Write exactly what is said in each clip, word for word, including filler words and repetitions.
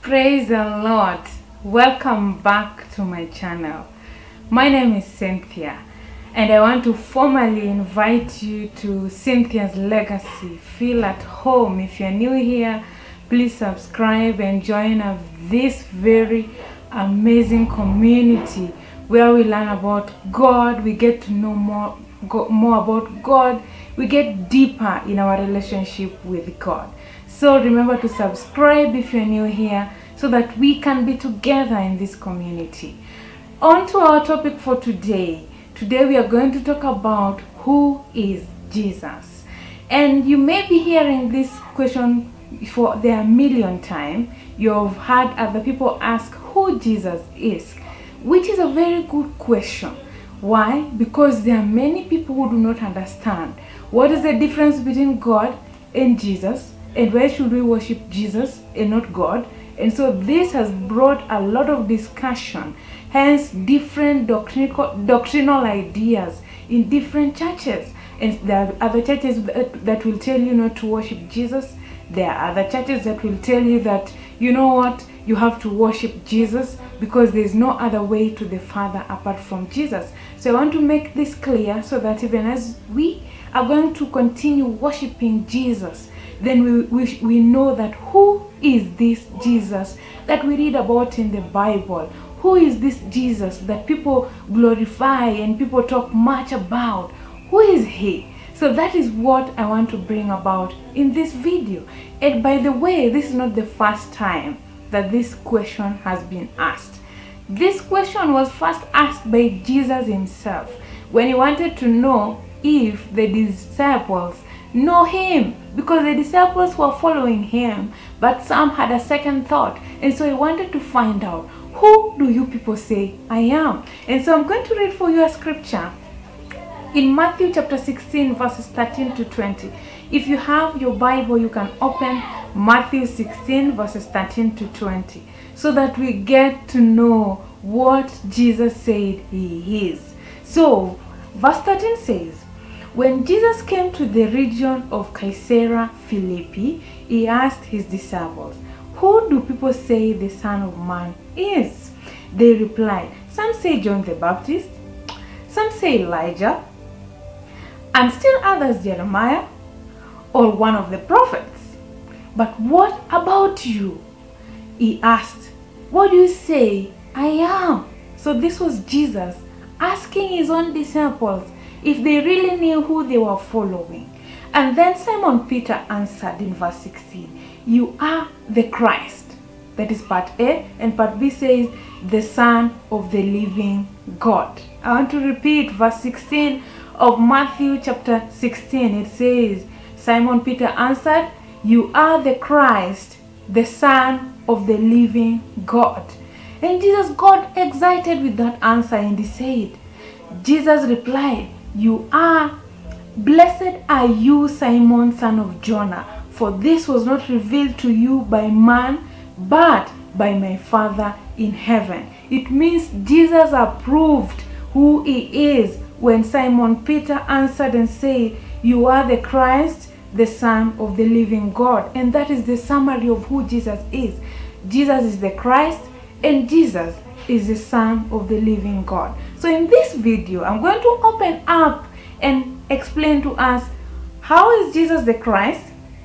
Praise the Lord. Welcome back to my channel. My name is Cynthia and I want to formally invite you to Cynthia's Legacy. Feel at home. If you're new here, please subscribe and join us this very amazing community where we learn about God, we get to know more, go, more about God, we get deeper in our relationship with God. So remember to subscribe if you're new here so that we can be together in this community. On to our topic for today. Today we are going to talk about who is Jesus. And you may be hearing this question for the million time. You've heard other people ask who Jesus is, which is a very good question. Why? Because there are many people who do not understand what is the difference between God and Jesus, and why should we worship Jesus and not God. And so this has brought a lot of discussion, hence different doctrinal, doctrinal ideas in different churches. And there are other churches that, that will tell you not to worship Jesus. There are other churches that will tell you that, you know what, you have to worship Jesus because there is no other way to the Father apart from Jesus. So I want to make this clear so that even as we are going to continue worshiping Jesus, then we, we, we know that who is this Jesus that we read about in the Bible? Who is this Jesus that people glorify and people talk much about? Who is he? So that is what I want to bring about in this video. And by the way, this is not the first time that this question has been asked. This question was first asked by Jesus himself when he wanted to know if the disciples know him, because the disciples were following him, but some had a second thought, and so he wanted to find out, who do you people say I am? And so I'm going to read for you a scripture in Matthew chapter sixteen verses thirteen to twenty. If you have your Bible, you can open Matthew sixteen verses thirteen to twenty so that we get to know what Jesus said he is. So verse thirteen says, when Jesus came to the region of Caesarea Philippi, he asked his disciples, who do people say the Son of Man is? They replied, some say John the Baptist, some say Elijah, and still others Jeremiah, or one of the prophets. But what about you? He asked, what do you say I am? So this was Jesus asking his own disciples if they really knew who they were following. And then Simon Peter answered in verse sixteen, you are the Christ. That is part A, and part B says, the Son of the living God. I want to repeat verse sixteen of Matthew chapter sixteen. It says, Simon Peter answered, you are the Christ, the Son of the living God. And Jesus got excited with that answer and he said, Jesus replied, you are, blessed are you, Simon, son of Jonah, for this was not revealed to you by man, but by my Father in heaven. It means Jesus approved who he is when Simon Peter answered and said, you are the Christ, the Son of the living God. And that is the summary of who Jesus is. Jesus is the Christ and Jesus is the Son of the living God. So in this video, I'm going to open up and explain to us how is Jesus the Christ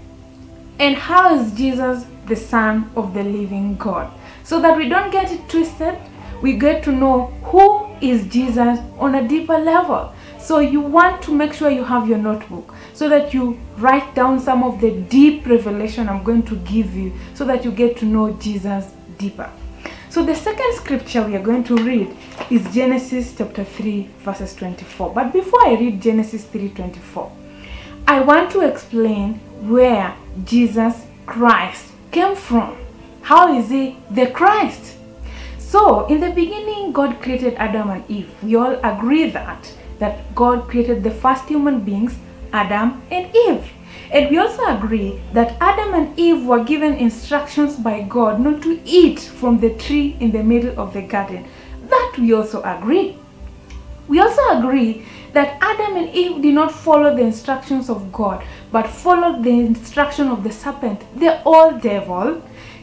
and how is Jesus the Son of the living God. So that we don't get it twisted, we get to know who is Jesus on a deeper level. So you want to make sure you have your notebook so that you write down some of the deep revelation I'm going to give you so that you get to know Jesus deeper. So the second scripture we are going to read is Genesis chapter three verses twenty-four. But before I read Genesis three twenty-four, I want to explain where Jesus Christ came from. How is he the Christ? So in the beginning, God created Adam and Eve. We all agree that, that God created the first human beings, Adam and Eve. And we also agree that Adam and Eve were given instructions by God not to eat from the tree in the middle of the garden. That we also agree. We also agree that Adam and Eve did not follow the instructions of God, but followed the instruction of the serpent, the old devil.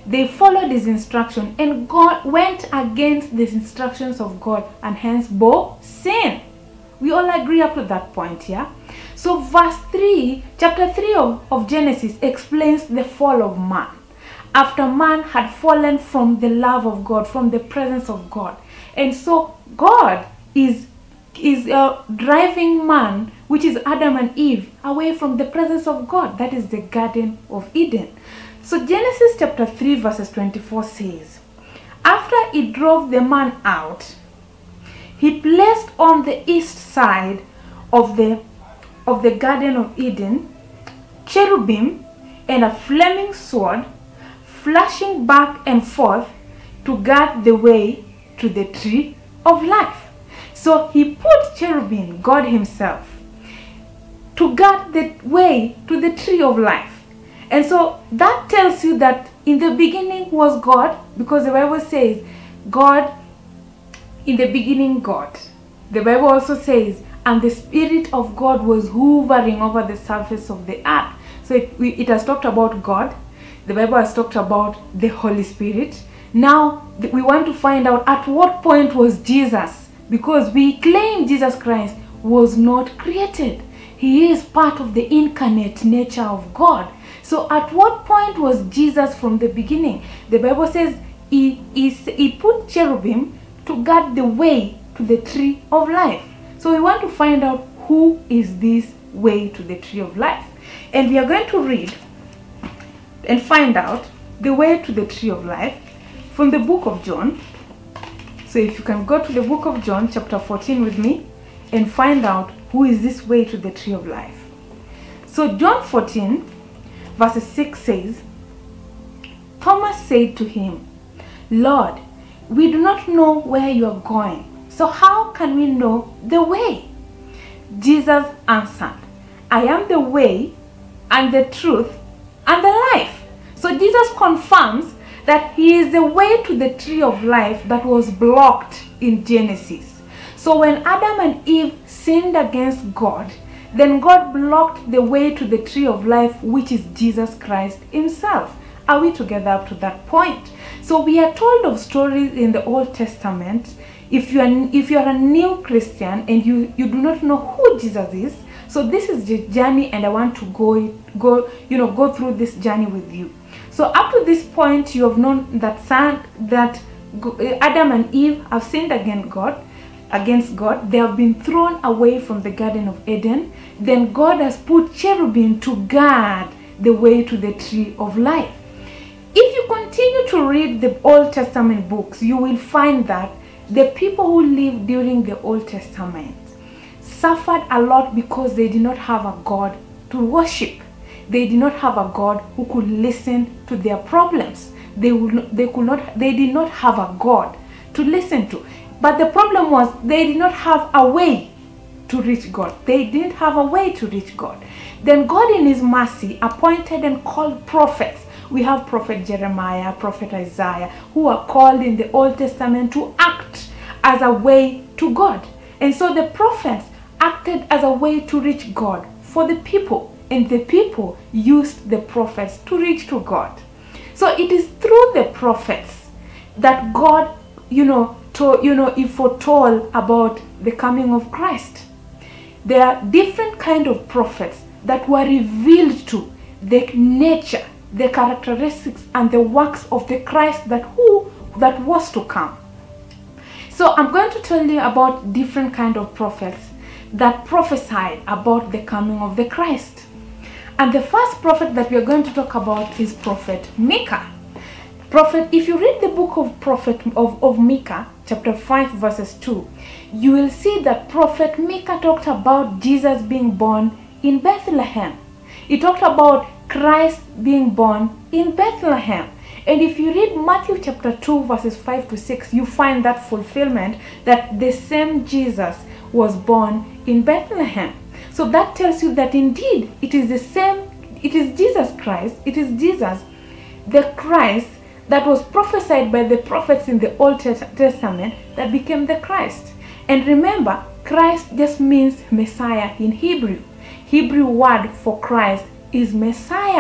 they followed his instruction, and God went against the instructions of God, and hence bore sin. We all agree up to that point, yeah? So verse three, chapter three of, of Genesis explains the fall of man. After man had fallen from the love of God, from the presence of God. And so God is, is uh, driving man, which is Adam and Eve, away from the presence of God. That is the Garden of Eden. So Genesis chapter three verses twenty-four says, after he drove the man out, he placed on the east side of the, of the Garden of Eden cherubim and a flaming sword, flashing back and forth to guard the way to the tree of life. So he put cherubim, God himself, to guard the way to the tree of life. And so that tells you that in the beginning was God, because the Bible says God, in the beginning God. The Bible also says, and the Spirit of God was hovering over the surface of the earth. So it, it has talked about God. The Bible has talked about the Holy Spirit. Now we want to find out at what point was Jesus, because we claim Jesus Christ was not created. He is part of the incarnate nature of God. So at what point was Jesus from the beginning? The Bible says he, he, he put cherubim to guard the way to the tree of life. So we want to find out who is this way to the tree of life. And we are going to read and find out the way to the tree of life from the book of John. So if you can go to the book of John chapter fourteen with me and find out who is this way to the tree of life. So John fourteen verses six says, Thomas said to him, Lord, we do not know where you are going, so how can we know the way? Jesus answered, I am the way and the truth and the life. So Jesus confirms that he is the way to the tree of life that was blocked in Genesis. So when Adam and Eve sinned against God, then God blocked the way to the tree of life, which is Jesus Christ himself. Are we together up to that point? So we are told of stories in the Old Testament. If you are, if you are a new Christian and you, you do not know who Jesus is, so this is the journey, and I want to go, go, you know, go through this journey with you. So up to this point, you have known that son, that Adam and Eve have sinned against God. Against God, they have been thrown away from the Garden of Eden. Then God has put cherubim to guard the way to the tree of life. If you continue to read the Old Testament books, you will find that the people who lived during the Old Testament suffered a lot because they did not have a God to worship. They did not have a God who could listen to their problems. They would, they could not, they did not have a God to listen to. But the problem was they did not have a way to reach God. They didn't have a way to reach God. Then God in his mercy appointed and called prophets. We have Prophet Jeremiah, Prophet Isaiah, who are called in the Old Testament to act as a way to God. And so the prophets acted as a way to reach God for the people. And the people used the prophets to reach to God. So it is through the prophets that God, you know, to, you know, he foretold about the coming of Christ. There are different kind of prophets that were revealed to the nature, the characteristics, and the works of the Christ that who that was to come. So I'm going to tell you about different kind of prophets that prophesied about the coming of the Christ. And the first prophet that we are going to talk about is Prophet Micah. Prophet, if you read the book of Prophet of, of Micah, chapter five, verses two, you will see that Prophet Micah talked about Jesus being born in Bethlehem. He talked about Christ being born in Bethlehem. And if you read Matthew chapter two, verses five to six, you find that fulfillment that the same Jesus was born in Bethlehem. So that tells you that indeed it is the same, it is Jesus Christ, it is Jesus, the Christ that was prophesied by the prophets in the Old Testament that became the Christ. And remember, Christ just means Messiah in Hebrew. Hebrew word for Christ is Messiah.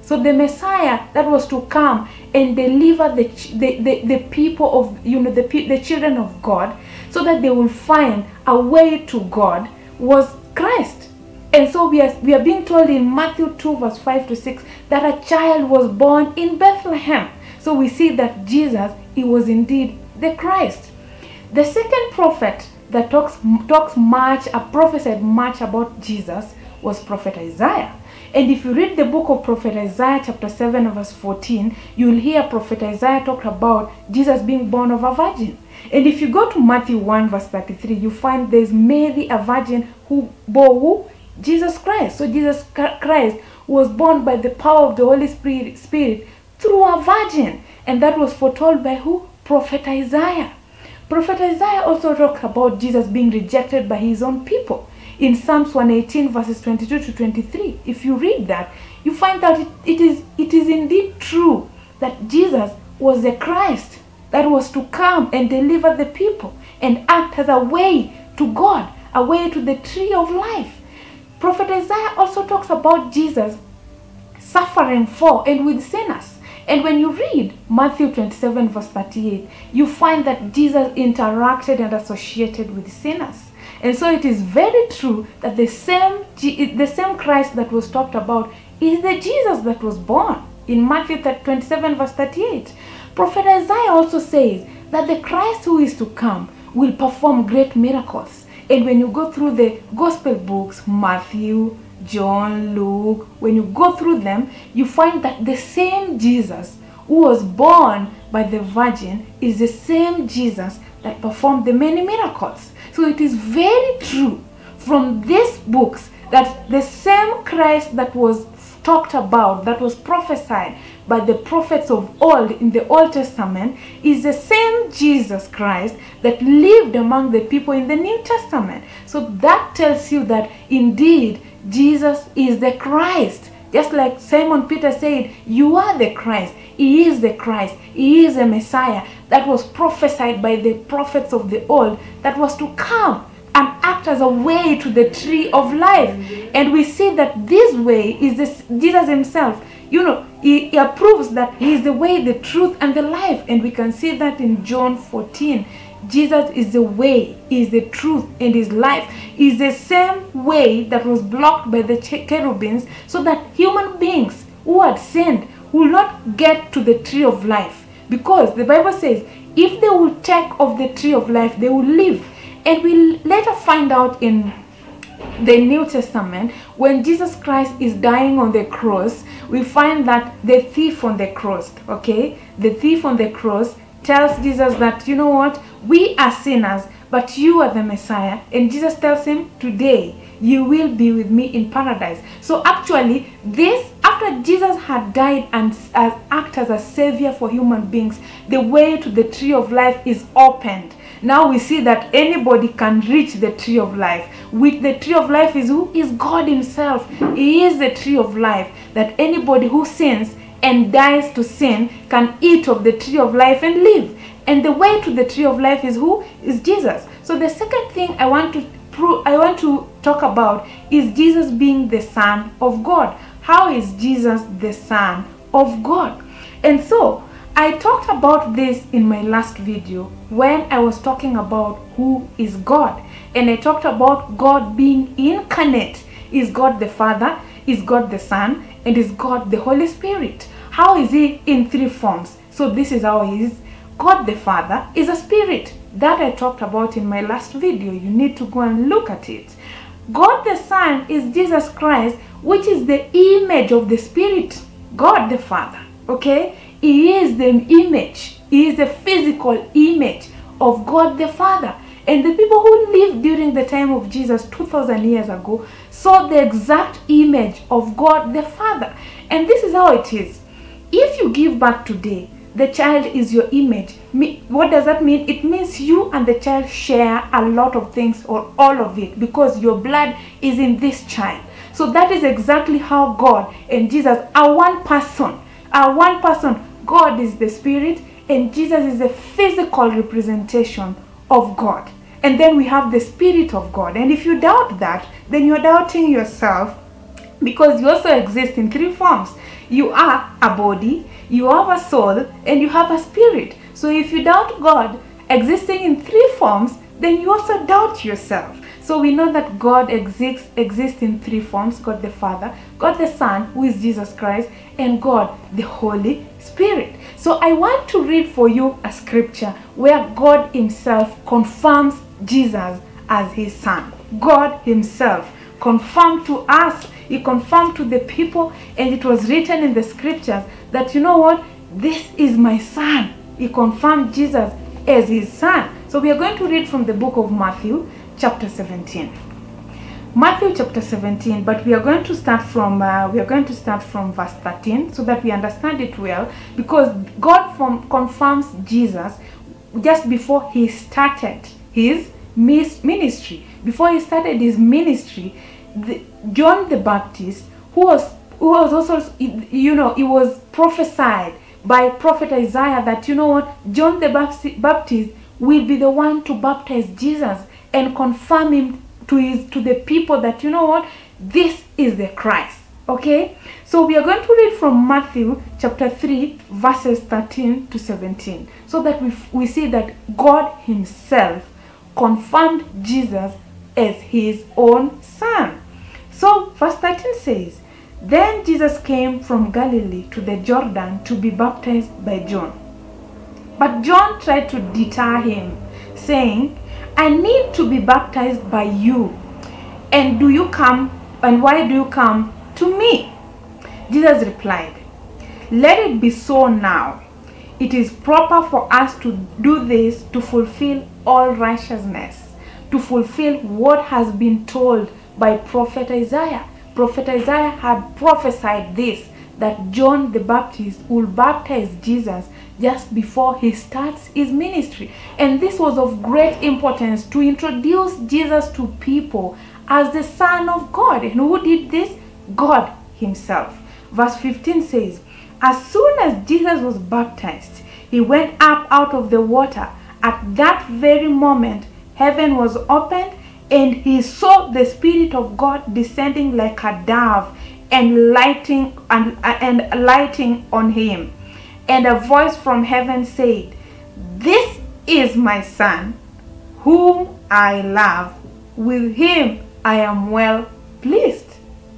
So the Messiah that was to come and deliver the the, the, the people of, you know, the, the children of God, so that they will find a way to God, was Christ. And so we are, we are being told in Matthew two verse five to six that a child was born in Bethlehem. So we see that Jesus, he was indeed the Christ. The second prophet that talks, talks much, uh, prophesied much about Jesus was Prophet Isaiah. And if you read the book of Prophet Isaiah chapter seven verse fourteen, you will hear Prophet Isaiah talk about Jesus being born of a virgin. And if you go to Matthew one verse thirty-three, you find there's Mary, a virgin, who bore who? Jesus Christ. So Jesus Christ was born by the power of the Holy Spirit, Spirit through a virgin. And that was foretold by who? Prophet Isaiah. Prophet Isaiah also talked about Jesus being rejected by his own people. In Psalms one eighteen verses twenty-two to twenty-three, if you read that, you find that it, it is it is indeed true that Jesus was the Christ that was to come and deliver the people and act as a way to God, a way to the tree of life. Prophet Isaiah also talks about Jesus suffering for and with sinners. And when you read Matthew twenty-seven verse thirty-eight, you find that Jesus interacted and associated with sinners. And so it is very true that the same, the same Christ that was talked about is the Jesus that was born in Matthew twenty-seven verse thirty-eight. Prophet Isaiah also says that the Christ who is to come will perform great miracles. And when you go through the gospel books, Matthew, John, Luke, when you go through them, you find that the same Jesus who was born by the virgin is the same Jesus that performed the many miracles. So it is very true from these books that the same Christ that was talked about, that was prophesied by the prophets of old in the Old Testament, is the same Jesus Christ that lived among the people in the New Testament. So that tells you that indeed Jesus is the Christ. Just like Simon Peter said, you are the Christ. He is the Christ. He is the Messiah that was prophesied by the prophets of the old, that was to come and act as a way to the tree of life. And we see that this way is this Jesus himself. You know, he, he approves that he is the way, the truth, and the life. And we can see that in John fourteen. Jesus is the way, is the truth, and his life is the same way that was blocked by the cherubims, so that human beings who had sinned will not get to the tree of life. Because the Bible says, if they will take of the tree of life, they will live. And we later find out in the New Testament, when Jesus Christ is dying on the cross, we find that the thief on the cross, okay, the thief on the cross tells Jesus that, you know what, we are sinners, but you are the Messiah. And Jesus tells him, today you will be with me in paradise. So actually, this, after Jesus had died and uh, acted as a savior for human beings, the way to the tree of life is opened. Now we see that anybody can reach the tree of life. With the tree of life is who? Is God himself. He is the tree of life, that anybody who sins and dies to sin can eat of the tree of life and live. And the way to the tree of life is who? Is Jesus. So the second thing I want to prove, I want to talk about is Jesus being the Son of God. How is Jesus the Son of God? And so I talked about this in my last video when I was talking about who is God. And I talked about God being incarnate. Is God the Father? Is God the Son? And is God the Holy Spirit? How is he in three forms? So this is how he is. God the Father is a spirit. That I talked about in my last video. You need to go and look at it. God the Son is Jesus Christ, which is the image of the Spirit. God the Father, okay? He is the image. He is the physical image of God the Father. And the people who lived during the time of Jesus two thousand years ago saw the exact image of God the Father. And this is how it is. If you give birth today, the child is your image. What does that mean? It means you and the child share a lot of things, or all of it, because your blood is in this child. So that is exactly how God and Jesus are one person. Are one person. God is the Spirit, and Jesus is the physical representation of God. And then we have the Spirit of God. And if you doubt that, then you're doubting yourself, because you also exist in three forms. You are a body, you have a soul, and you have a spirit. So if you doubt God existing in three forms, then you also doubt yourself. So we know that God exists exists in three forms: God the Father, God the Son, who is Jesus Christ, and God the Holy Spirit. So I want to read for you a scripture where God himself confirms Jesus as his Son. God himself confirmed to us, he confirmed to the people, and it was written in the scriptures that, you know what, this is my Son. He confirmed Jesus as his Son. So we are going to read from the book of Matthew chapter seventeen. Matthew chapter seventeen, but we are going to start from uh, we are going to start from verse thirteen so that we understand it well, because God from, confirms Jesus just before he started his ministry. Before he started his ministry, the, John the Baptist, who was who was also, you know, it was prophesied by prophet Isaiah that, you know what, John the Baptist will be the one to baptize Jesus and confirm him to his to the people that, you know what, this is the Christ. Okay, so we are going to read from Matthew chapter three verses thirteen to seventeen, so that we, we see that God himself confirmed Jesus as his own Son. So verse thirteen says, then Jesus came from Galilee to the Jordan to be baptized by John. But John tried to deter him, saying, I need to be baptized by you, and do you come, and why do you come to me? Jesus replied, let it be so now. It is proper for us to do this to fulfill all righteousness, to fulfill what has been told by prophet Isaiah. Prophet Isaiah had prophesied this, that John the Baptist will baptize Jesus just before he starts his ministry. And this was of great importance to introduce Jesus to people as the Son of God. And who did this? God himself. Verse fifteen says, as soon as Jesus was baptized, he went up out of the water. At that very moment, heaven was opened, and he saw the Spirit of God descending like a dove and lighting and, and lighting on him. And a voice from heaven said, this is my Son, whom I love. With him I am well pleased.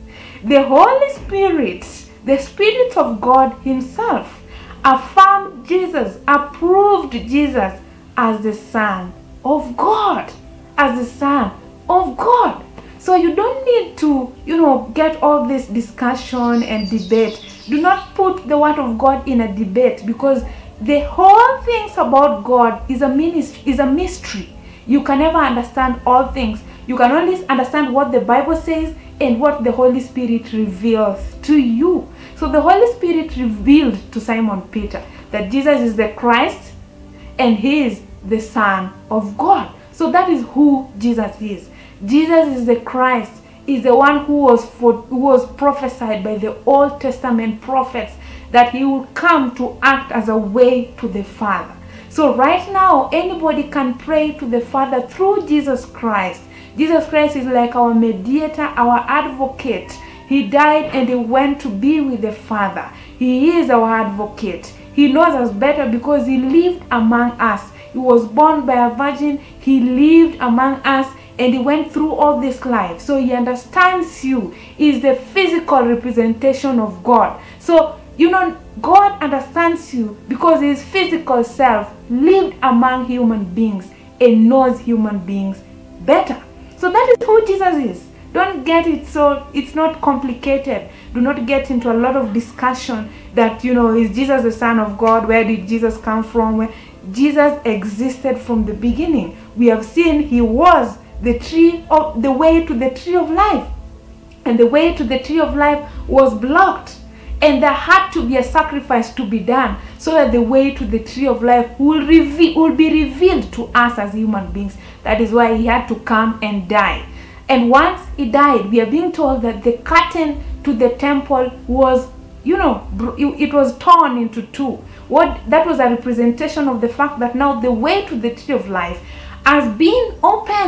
The Holy Spirit, the Spirit of God himself, affirmed Jesus, approved Jesus as the Son of God, as the Son of God. So you don't need to, you know, get all this discussion and debate. Do not put the word of God in a debate, because the whole things about God is a ministry, is a mystery. You can never understand all things. You can only understand what the Bible says and what the Holy Spirit reveals to you. So the Holy Spirit revealed to Simon Peter that Jesus is the Christ and he is the Son of God. So that is who Jesus is. Jesus is the Christ, is the one who was for, who was prophesied by the Old Testament prophets that he would come to act as a way to the Father. So right now, anybody can pray to the Father through Jesus Christ. Jesus Christ is like our mediator, our advocate. He died and he went to be with the Father. He is our advocate. He knows us better because he lived among us. He was born by a virgin. He lived among us. And he went through all this life. So he understands you. He is the physical representation of God. So, you know, God understands you because his physical self lived among human beings and knows human beings better. So that is who Jesus is. Don't get it so it's not complicated. Do not get into a lot of discussion that, you know, is Jesus the Son of God? Where did Jesus come from? Where Jesus existed from the beginning. We have seen he was the tree of the way to the tree of life, and the way to the tree of life was blocked, and there had to be a sacrifice to be done so that the way to the tree of life will reveal will be revealed to us as human beings. That is why he had to come and die. And once he died, we are being told that the curtain to the temple was, you know, it was torn into two. What that was a representation of the fact that now the way to the tree of life has been opened.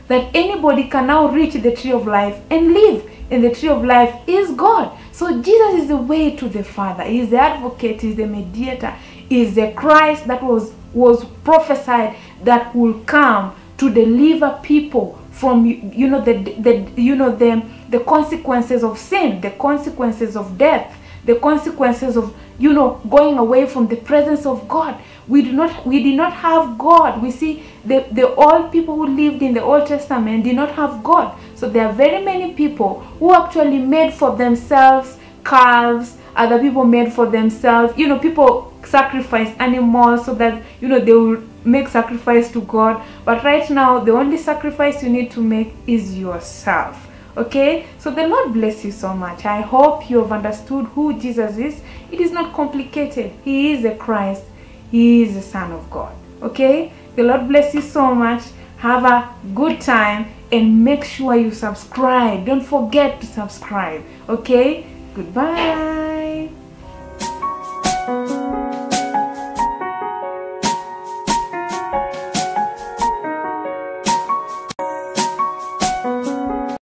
that anybody can now reach the tree of life and live. And the tree of life is God. So Jesus is the way to the Father. He is the advocate, he is the mediator, he is the Christ that was, was prophesied that will come to deliver people from, you know, the, the you know the, the consequences of sin, the consequences of death, the consequences of, you know, going away from the presence of God. We do not we did not have God. We see the, the old people who lived in the Old Testament did not have God. So there are very many people who actually made for themselves calves, other people made for themselves, you know, people sacrifice animals so that, you know, they will make sacrifice to God. But right now, the only sacrifice you need to make is yourself. Okay, so the Lord bless you so much. I hope you have understood who Jesus is. It is not complicated. He is the Christ. He is the Son of God. Okay, the Lord bless you so much. Have a good time and make sure you subscribe. Don't forget to subscribe. Okay, goodbye.